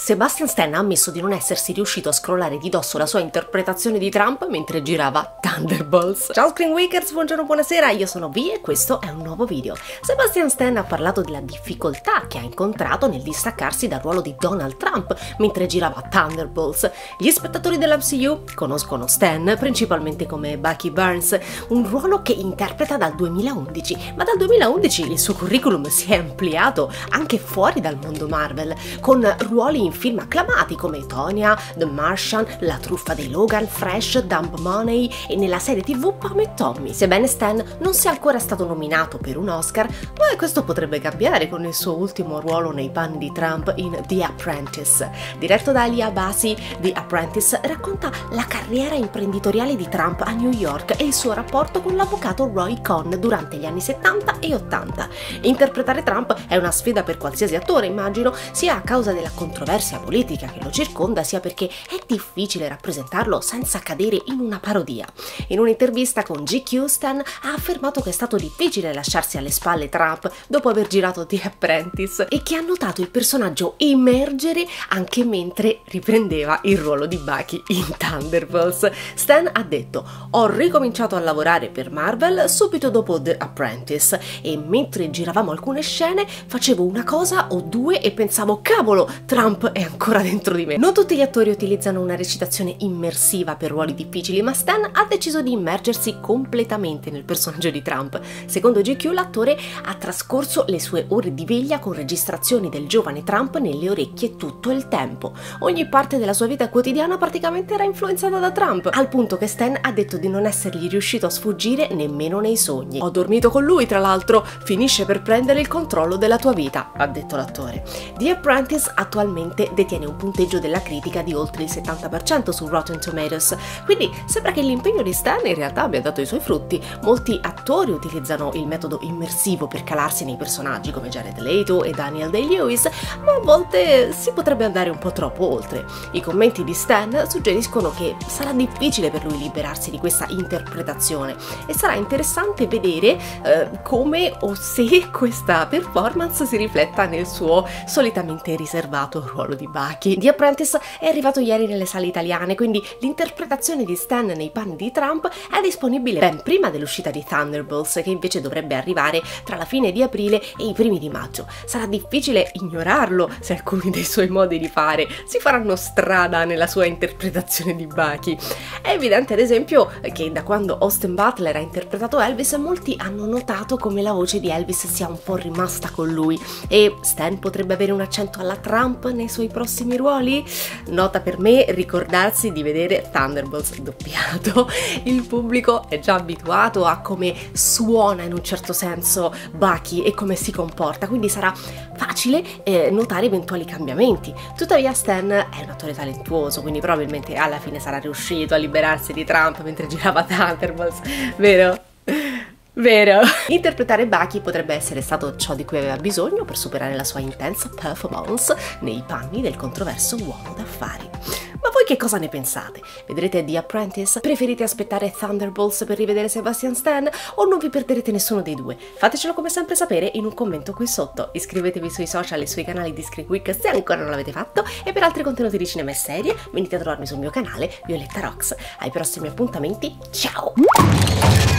Sebastian Stan ha ammesso di non essersi riuscito a scrollare di dosso la sua interpretazione di Trump mentre girava Thunderbolts. Ciao Screenwakers, buongiorno, buonasera, io sono Vi e questo è un nuovo video. Sebastian Stan ha parlato della difficoltà che ha incontrato nel distaccarsi dal ruolo di Donald Trump mentre girava Thunderbolts. Gli spettatori dell'MCU conoscono Stan principalmente come Bucky Barnes, un ruolo che interpreta dal 2011, ma dal 2011 il suo curriculum si è ampliato anche fuori dal mondo Marvel, con ruoli in film acclamati come Tonya, The Martian, La truffa dei Logan, Fresh, Dump Money e nella serie TV Pam e Tommy. Sebbene Stan non sia ancora stato nominato per un Oscar, ma questo potrebbe cambiare con il suo ultimo ruolo nei panni di Trump in The Apprentice. Diretto da Ali Abbasi, The Apprentice racconta la carriera imprenditoriale di Trump a New York e il suo rapporto con l'avvocato Roy Cohn durante gli anni 70 e 80. Interpretare Trump è una sfida per qualsiasi attore, immagino, sia a causa della controversia politica che lo circonda, sia perché è difficile rappresentarlo senza cadere in una parodia. In un'intervista con GQ, Stan ha affermato che è stato difficile lasciarsi alle spalle Trump dopo aver girato The Apprentice e che ha notato il personaggio emergere anche mentre riprendeva il ruolo di Bucky in Thunderbolts. Stan ha detto: "Ho ricominciato a lavorare per Marvel subito dopo The Apprentice e mentre giravamo alcune scene facevo una cosa o due e pensavo, cavolo, Trump è ancora dentro di me". Non tutti gli attori utilizzano una recitazione immersiva per ruoli difficili, ma Stan ha deciso di immergersi completamente nel personaggio di Trump. Secondo GQ, l'attore ha trascorso le sue ore di veglia con registrazioni del giovane Trump nelle orecchie tutto il tempo. Ogni parte della sua vita quotidiana praticamente era influenzata da Trump, al punto che Stan ha detto di non essergli riuscito a sfuggire nemmeno nei sogni. "Ho dormito con lui, tra l'altro, finisce per prendere il controllo della tua vita", ha detto l'attore. The Apprentice attualmente detiene un punteggio della critica di oltre il 70% su Rotten Tomatoes, quindi sembra che l'impegno di Stan in realtà abbia dato i suoi frutti. Molti attori utilizzano il metodo immersivo per calarsi nei personaggi come Jared Leto e Daniel Day-Lewis, ma a volte si potrebbe andare un po' troppo oltre. I commenti di Stan suggeriscono che sarà difficile per lui liberarsi di questa interpretazione e sarà interessante vedere come o se questa performance si rifletta nel suo solitamente riservato ruolo di Bucky. The Apprentice è arrivato ieri nelle sale italiane, quindi l'interpretazione di Stan nei panni di Trump è disponibile ben prima dell'uscita di Thunderbolts, che invece dovrebbe arrivare tra la fine di aprile e i primi di maggio. Sarà difficile ignorarlo se alcuni dei suoi modi di fare si faranno strada nella sua interpretazione di Bucky. È evidente ad esempio che da quando Austin Butler ha interpretato Elvis, molti hanno notato come la voce di Elvis sia un po' rimasta con lui, e Stan potrebbe avere un accento alla Trump nei suoi prossimi ruoli? Nota per me ricordarsi di vedere Thunderbolts doppiato. Il pubblico è già abituato a come suona in un certo senso Bucky e come si comporta, quindi sarà facile notare eventuali cambiamenti. Tuttavia Stan è un attore talentuoso, quindi probabilmente alla fine sarà riuscito a liberarsi di Trump mentre girava Thunderbolts, vero? Vero? Interpretare Bucky potrebbe essere stato ciò di cui aveva bisogno per superare la sua intensa performance nei panni del controverso uomo d'affari. Ma voi che cosa ne pensate? Vedrete The Apprentice? Preferite aspettare Thunderbolts per rivedere Sebastian Stan? O non vi perderete nessuno dei due? Fatecelo come sempre sapere in un commento qui sotto. Iscrivetevi sui social e sui canali di Screenweek se ancora non l'avete fatto, e per altri contenuti di cinema e serie venite a trovarmi sul mio canale Violetta Rocks. Ai prossimi appuntamenti, ciao!